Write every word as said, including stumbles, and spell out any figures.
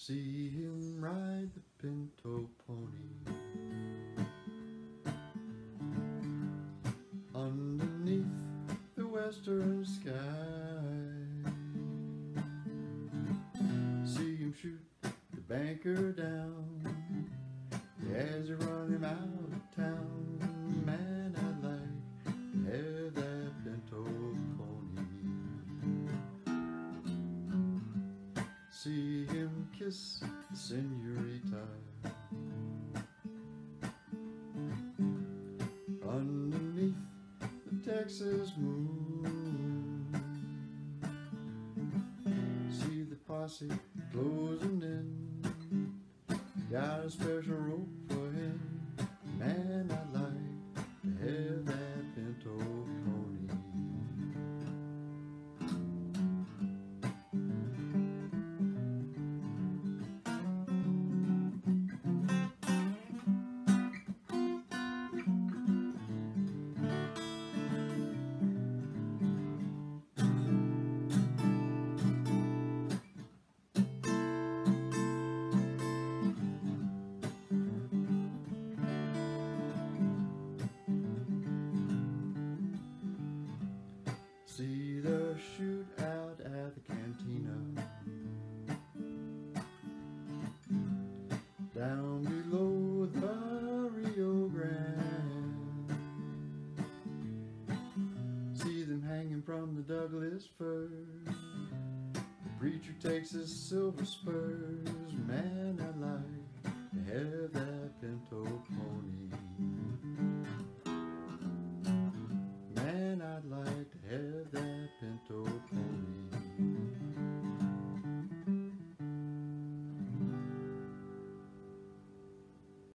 See him ride the pinto pony underneath the western sky. See him shoot the banker down as he run him out of town. Man, I'd like to have that pinto pony. See him kiss the senorita underneath the Texas moon. See the posse closing in, got a special rope for him. Man, I'd like to have that pinto pony. See the shootout at the cantina down below the Rio Grande. See them hanging from the Douglas firs. The preacher takes his silver spurs. Man,